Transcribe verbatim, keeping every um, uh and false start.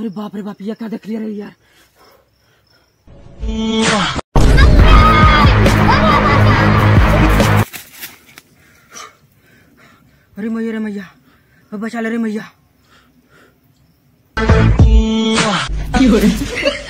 अरे बाप रे बाप, ये क्या देख लिया रे यार। अरे मैया रे मैया, बचा ले रे मैया।